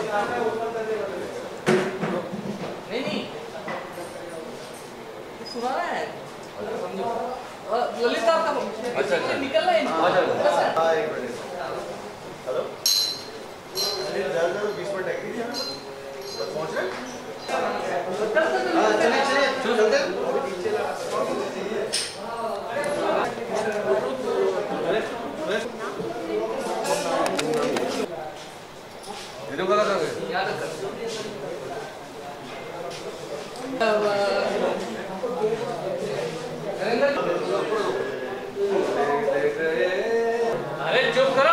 नहीं नहीं सुना है ललित साहब का अच्छा अच्छा निकल रहा है हां एक मिनट हेलो अरे ज्यादा 20 मिनट है क्या पहुंच रहे हां चलिए चलिए चलते ये लोग लगा दे याद कर अरे चुप करो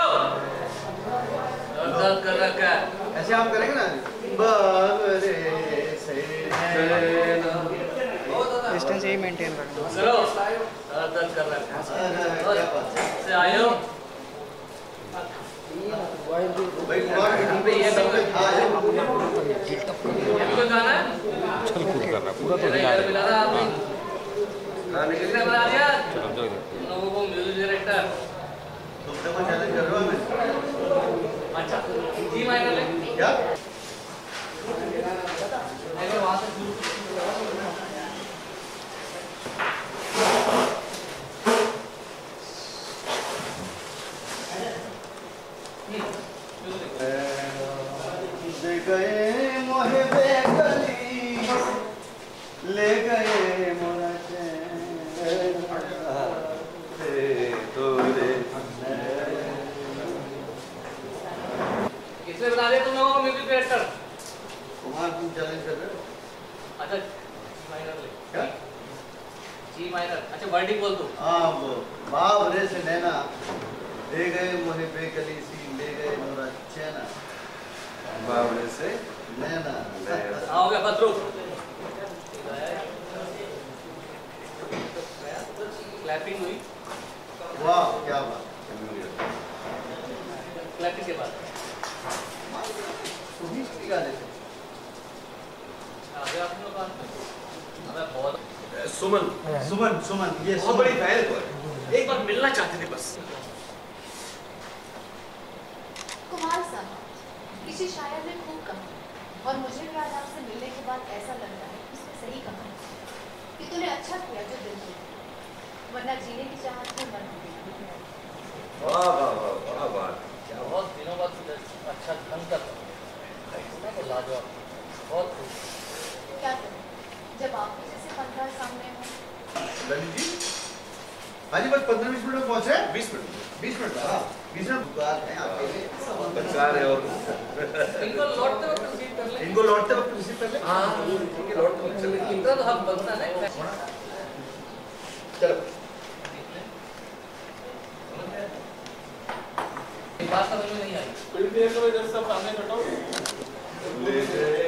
दर्द कर रखा है ऐसे आप करेंगे ना डिस्टेंस यही मेंटेन रखना चलो दर्द कर रखा है से आयो भाई पे ये सब को जाना है चल कूद कर रहा पूरा तो मिला रहा आपने किसने बना दिया चलो लोगों को म्यूजिक डायरेक्टर तुम तो चैलेंज कर रहे हो हमें अच्छा जी माइनर ले क्या अरे वहां से ले गए मोहे बेगली ले गए मोरा किसने बता दिया तुम लोगों को म्यूजिक डायरेक्टर कुमार तुम चैलेंज कर रहे हो अच्छा माइनर ले क्या जी माइनर अच्छा वर्डिंग बोल दो हाँ बोल बाब रे से नैना ले गए मोहे बेगली सी ले गए मोरा चैना बावड़े से नैना हो गया बस रुक क्लैपिंग हुई वाह क्या बात क्लैपिंग के बाद सुनी गा देते आगे आपने बात अबे बहुत सुमन सुमन सुमन ये बहुत बड़ी फैन है एक बार मिलना चाहते थे बस कुमार साहब किसी शायर ने खूब कहा और मुझे भी आज आपसे मिलने के बाद ऐसा लग रहा है उसने सही कहा कि तूने अच्छा किया जो दिल को वरना जीने की चाहत में मर गई वाह वाह वाह वाह वाह क्या बहुत दिनों बाद अच्छा ढंग का तो लाजवाब बहुत खुश क्या करें जब आपके जैसे पंद्रह सामने हो ललित जी हाँ जी बस 15-20 मिनट में पहुंचे 20 मिनट हाँ 20 मिनट बात है आपके लिए बच्चार है और इनको लौटते वक्त रिसीव कर ले हाँ इनके लौटते वक्त चले इतना तो हम बनता है चलो बात समझ में नहीं आई फिर भी करो इधर सब सामने बैठो ले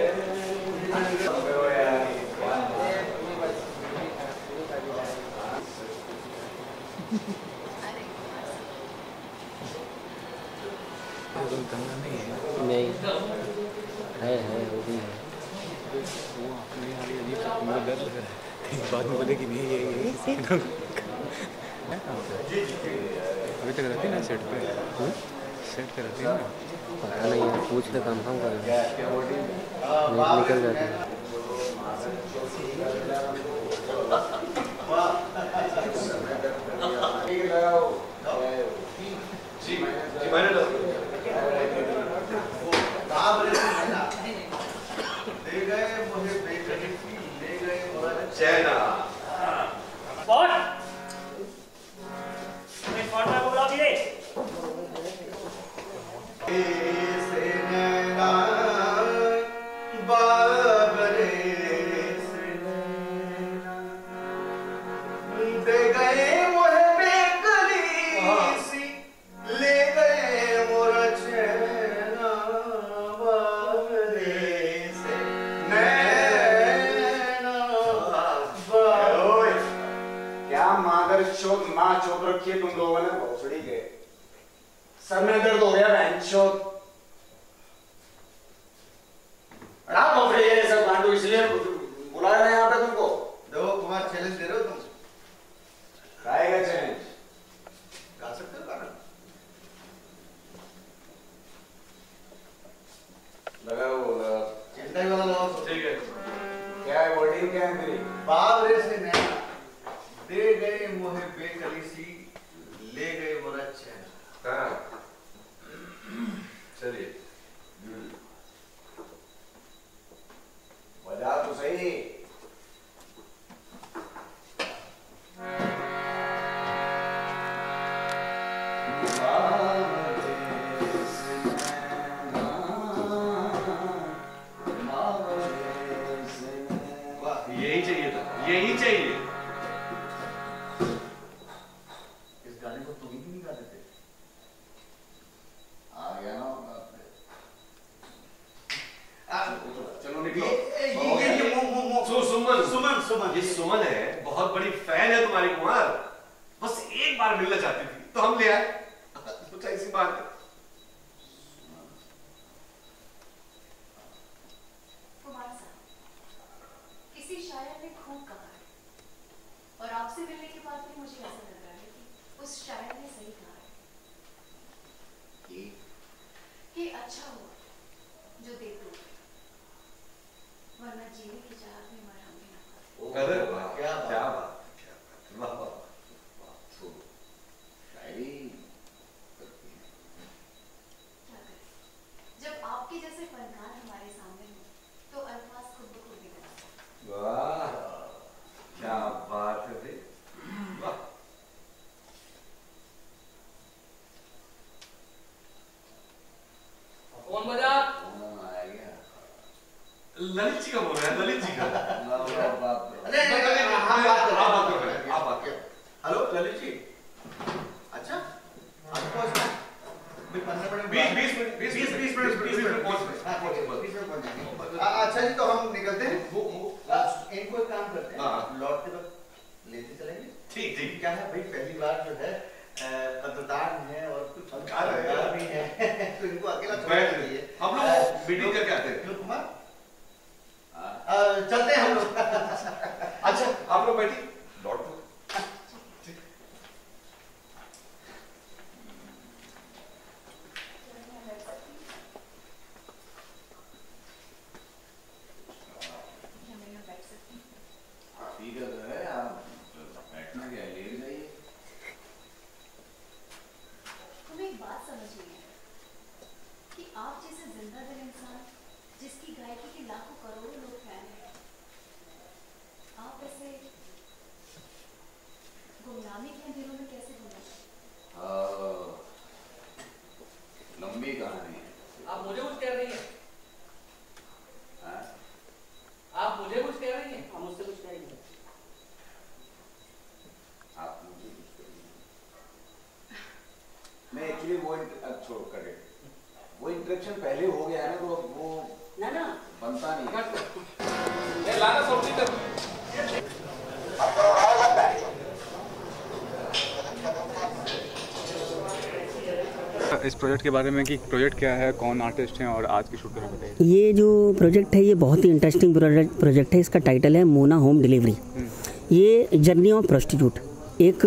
नहीं है वो भी है वो अपने वाली अजीब सा मुझे डर लग रहा है बाद में बोले कि नहीं ये अभी तक रहती ना सेट पे सेट पे रहती ना पता नहीं यार पूछ ले कंफर्म कर निकल जाती है जी मैंने ले गए मुझे बेकरी ले गए चैना स्पॉट मैं स्पॉट में बुला दिए से नैना बाबरे से नैना दे गए मुझे बेकरी सी ले गए मोरा चैना बाबरे से नैना क्या मादर चौथ माँ चौथ रखी है तुम लोगों ने भोसड़ी के सर में दर्द हो गया बहन चौथ सब गांडू इसलिए बुलाया है यहाँ पे तुमको देखो कुमार चैलेंज दे रहे हो तुम गाएगा चैलेंज गा सकते हो गाना लगा बावरे से नैना दे गए मोहे बेकली सी, ले गए मोरा चैन। चलिए बजा तो सही। यही चाहिए था, यही चाहिए। इस गाने को तुम ही नहीं गा देते? आ गया ना चलो निकलो। सुमन सुमन सुमन, ये सुमन है, बहुत बड़ी फैन है तुम्हारी कुमार। बस एक बार मिलना चाहती थी तो हम ले आए। सोचा इसी बात है। कुमार साहब, किसी शायर ने खूब कहा है और आपसे मिलने के बाद भी मुझे ऐसा लग रहा है कि उस शायर ने सही कहा है कि अच्छा हुआ जो दे दो, वरना जीने की चाहत में मरहम भी ना पाते। अरे क्या क्या बात, वाह वाह। शायरी क्या करें, जब आपके जैसे फनकार हमारे सामने हो तो अल्फाज खुद ब खुद निकल आते हैं। वाह क्या बात है भाई, वाह। कौन बजा? आ गया। ललित जी का बोल रहा है, ललित जी का। अरे हाँ बात करो, आप बात करो, आप बात करो। हेलो ललित जी, अच्छा आपको पहुंचना है? 15 मिनट 20 मिनट पहुंच गए। अच्छा जी, तो हम निकलते हैं। इनको एक काम करते हैं, हाँ। लौटते वक्त लेते चलेंगे। ठीक ठीक। क्या है भाई, पहली बार जो है कदरदान है और कुछ फनकार है। भी है तो इनको अकेला छोड़ना बैठ चाहिए। हम लोग मीटिंग करके आते हैं। क्यों कुमार? चलते हैं हम लोग। अच्छा आप लोग बैठिए, लौट दो। ठीक है, आप बैठना क्या है, लेट जाइए। तुम्हें एक बात समझ नहीं है कि आप जैसे जिंदा दिल इंसान जिसकी गायकी के लाखों करोड़ों लोग फैन हैं, आप ऐसे गुमनामी के अंधेरों में कैसे गुम? लंबी कहानी है। आप मुझे कुछ कह रही हैं? हाँ? आप मुझे कुछ कह रही हैं? हम मुझसे कुछ कह रही हैं? आप मुझे कुछ करिए। मैं एक्चुअली वो छोड़ कर वो इंट्रेक्शन पहले हो गया है ना, तो अब वो ना बनता नहीं है। ये लाना सब्जी तक। इस प्रोजेक्ट के बारे में कि प्रोजेक्ट क्या है, कौन आर्टिस्ट हैं और आज की शूट करें बताइए। ये जो प्रोजेक्ट है ये बहुत ही इंटरेस्टिंग प्रोजेक्ट है। इसका टाइटल है मोना होम डिलीवरी। ये जर्नी ऑफ प्रोस्टिट्यूट, एक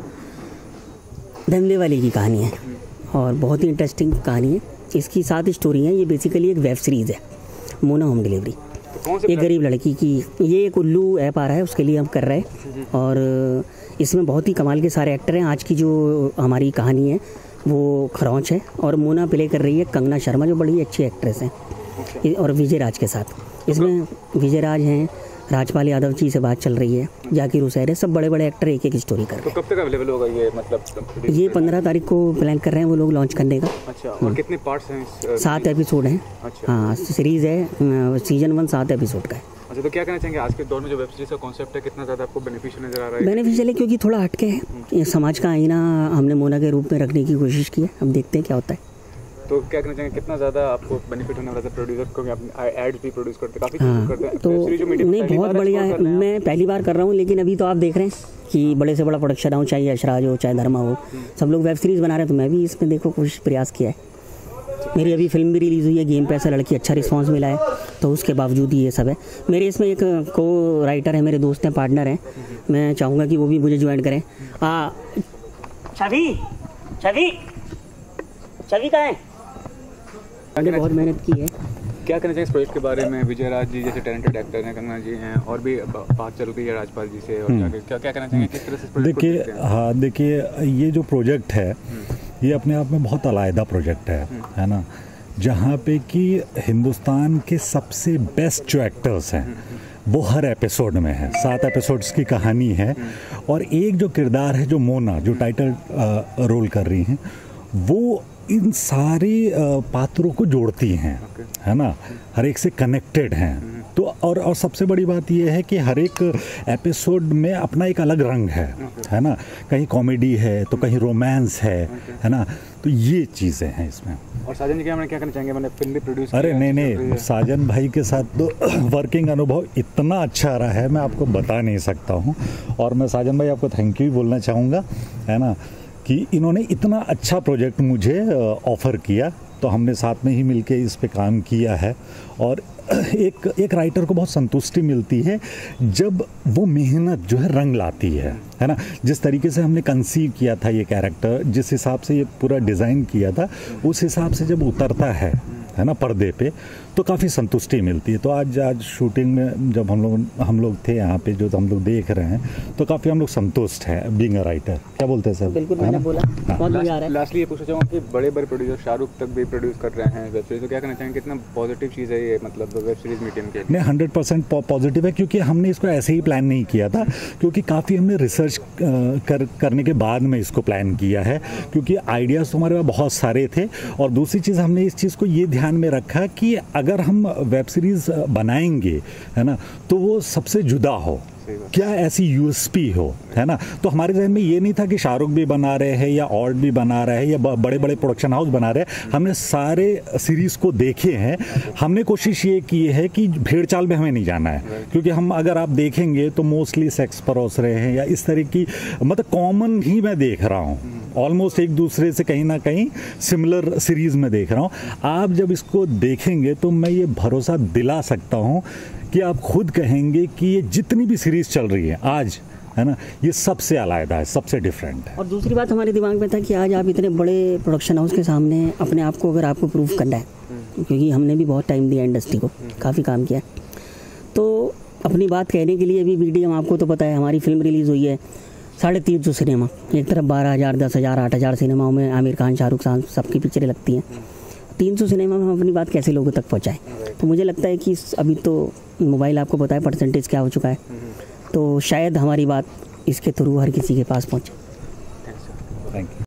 धंधे वाले की कहानी है और बहुत ही इंटरेस्टिंग कहानी है। इसकी 7 स्टोरी हैं। ये बेसिकली एक वेब सीरीज़ है, मोना होम डिलीवरी। एक गरीब लड़की की, ये एक उल्लू ऐप आ रहा है, उसके लिए हम कर रहे हैं और इसमें बहुत ही कमाल के सारे एक्टर हैं। आज की जो हमारी कहानी है वो खरौच है और मोना प्ले कर रही है कंगना शर्मा, जो बड़ी अच्छी एक्ट्रेस हैं, और विजय राज के साथ। इसमें विजय राज हैं, राजपाल यादव जी से बात चल रही है, जाकिर हुसैन है, सब बड़े बड़े एक्टर एक एक स्टोरी कर रहे हैं। तो कब तक अवेलेबल होगा ये, मतलब ये 15 तारीख को प्लान कर रहे हैं वो लोग लॉन्च करने का। अच्छा, और कितने पार्ट्स हैं? 7 एपिसोड हैं। अच्छा। हाँ, सीरीज़ है, सीजन 1 7 एपिसोड का है। अच्छा, तो क्या कहना चाहेंगे आज के दौर में जो वेब सीरीज का कॉन्सेप्ट है, कितना ज़्यादा आपको बेनिफिशियल नजर आ रहा है? बेनिफिशियल है क्योंकि थोड़ा हटके है, ये समाज का आईना हमने मोना के रूप में रखने की कोशिश की है। अब देखते हैं क्या होता है। तो क्या कहना चाहेंगे, कितना ज़्यादा आपको बेनिफिट होने वाला है प्रोड्यूसर को? आप एड्स भी प्रोड्यूस करते हैं, काफ़ी हाँ, करते हैं तो नहीं, बहुत बढ़िया है। मैं मैं पहली बार कर रहा हूँ, लेकिन अभी तो आप देख रहे हैं कि बड़े से बड़ा प्रोडक्शन हो, चाहे यशराज हो चाहे धर्मा हो, सब लोग वेब सीरीज़ बना रहे हैं। तो मैं भी इसमें देखो कोशिश प्रयास किया है। मेरी अभी फिल्म भी रिलीज़ हुई है, गेम पे ऐसा लड़की, अच्छा रिस्पांस मिला है, तो उसके बावजूद ही ये सब है। मेरे इसमें एक को राइटर है, मेरे दोस्त हैं, पार्टनर हैं, मैं चाहूँगा कि वो भी मुझे ज्वाइन करें। छवि छवि छवि कहाँ है? मैंने बहुत मेहनत की है क्या कहना चाहिए इस प्रोजेक्ट के बारे में? विजय राज जी जैसे टैलेंटेड एक्टर हैं, कंगना जी हैं, और भी बात चल रही है राजपाल जी से, और क्या क्या कहना चाहिए, किस तरह से प्रोजेक्ट को देखते हैं? हाँ देखिए, ये जो प्रोजेक्ट है ये अपने आप में बहुत अलग प्रोजेक्ट है ना, जहाँ पे कि हिंदुस्तान के सबसे बेस्ट जो एक्टर्स हैं वो हर एपिसोड में है। 7 एपिसोड्स की कहानी है, और एक जो किरदार है, जो मोना, जो टाइटल रोल कर रही हैं, वो इन सारे पात्रों को जोड़ती हैं, है ना, हर एक से कनेक्टेड हैं। तो और सबसे बड़ी बात ये है कि हर एक एपिसोड में अपना एक अलग रंग है ना, कहीं कॉमेडी है तो कहीं रोमांस है ना, तो ये चीज़ें हैं इसमें। और साजन जी क्या कहना चाहेंगे? मैंने फिल्म भी प्रोड्यूस अरे नहीं, साजन भाई के साथ तो वर्किंग अनुभव इतना अच्छा रहा है, मैं आपको बता नहीं सकता हूँ। और मैं साजन भाई आपको थैंक यू बोलना चाहूँगा, है ना, कि इन्होंने इतना अच्छा प्रोजेक्ट मुझे ऑफ़र किया, तो हमने साथ में ही मिलके इस पे काम किया है। और एक राइटर को बहुत संतुष्टि मिलती है जब वो मेहनत जो है रंग लाती है ना। जिस तरीके से हमने कंसीव किया था ये कैरेक्टर, जिस हिसाब से ये पूरा डिज़ाइन किया था, उस हिसाब से जब उतरता है ना पर्दे पे, तो काफ़ी संतुष्टि मिलती है। तो आज शूटिंग में जब हम लोग थे यहाँ पे, जो हम लोग देख रहे हैं, तो काफ़ी हम लोग संतुष्ट हैं बीइंग अ राइटर। क्या बोलते हैं सर? बिल्कुल, मैंने बोला बहुत मजा आ रहा है। लास्टली ये पूछना चाहूँगा कि बड़े प्रोड्यूसर शाहरुख तक भी प्रोड्यूस कर रहे हैं वेब सीरीज, तो क्या कहना चाहेंगे, कितना पॉजिटिव चीज़ है ये, मतलब वेब सीरीज मीडियम के लिए? नहीं, 100% पॉजिटिव है, क्योंकि हमने इसको ऐसे ही प्लान नहीं किया था, क्योंकि काफ़ी हमने रिसर्च करने के बाद में इसको प्लान किया है, क्योंकि आइडियाज़ तो हमारे पास बहुत सारे थे। और दूसरी चीज़, हमने इस चीज़ को ये ध्यान में रखा कि अगर हम वेब सीरीज़ बनाएंगे, है ना, तो वो सबसे जुदा हो, क्या ऐसी यूएसपी हो, है ना। तो हमारे जहन में ये नहीं था कि शाहरुख भी बना रहे हैं या और भी बना रहे हैं या बड़े बड़े प्रोडक्शन हाउस बना रहे हैं। हमने सारे सीरीज़ को देखे हैं। हमने कोशिश ये की है कि भेड़ चाल में हमें नहीं जाना है, क्योंकि हम अगर आप देखेंगे तो मोस्टली सेक्स परोस रहे हैं या इस तरह की, मतलब कॉमन ही मैं देख रहा हूँ, ऑलमोस्ट एक दूसरे से कहीं ना कहीं सिमिलर सीरीज़ में देख रहा हूँ। आप जब इसको देखेंगे तो मैं ये भरोसा दिला सकता हूँ कि आप खुद कहेंगे कि ये जितनी भी सीरीज़ चल रही है आज, है ना, ये सबसे अलग है, सबसे डिफरेंट है। और दूसरी बात हमारे दिमाग में था कि आज आप इतने बड़े प्रोडक्शन हाउस के सामने अपने आप को, अगर आपको प्रूव करना है, क्योंकि हमने भी बहुत टाइम दिया इंडस्ट्री को, काफ़ी काम किया, तो अपनी बात कहने के लिए भी मीडियम, आपको तो पता है हमारी फिल्म रिलीज़ हुई है 350 सिनेमा, एक तरफ 12,000, 10,000, 8,000 सिनेमाओं में आमिर खान, शाहरुख खान सबकी पिक्चरें लगती हैं। 300 सिनेमा में हम अपनी बात कैसे लोगों तक पहुंचाएं? तो मुझे लगता है कि अभी तो मोबाइल आपको पता है परसेंटेज क्या हो चुका है, तो शायद हमारी बात इसके थ्रू हर किसी के पास पहुंचे। Thank you.